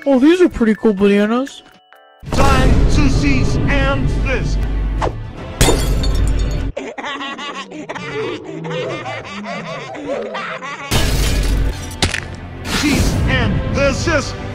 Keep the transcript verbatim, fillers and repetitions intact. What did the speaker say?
Oh, these are pretty cool bananas. Time to cease and desist. Cease and desist.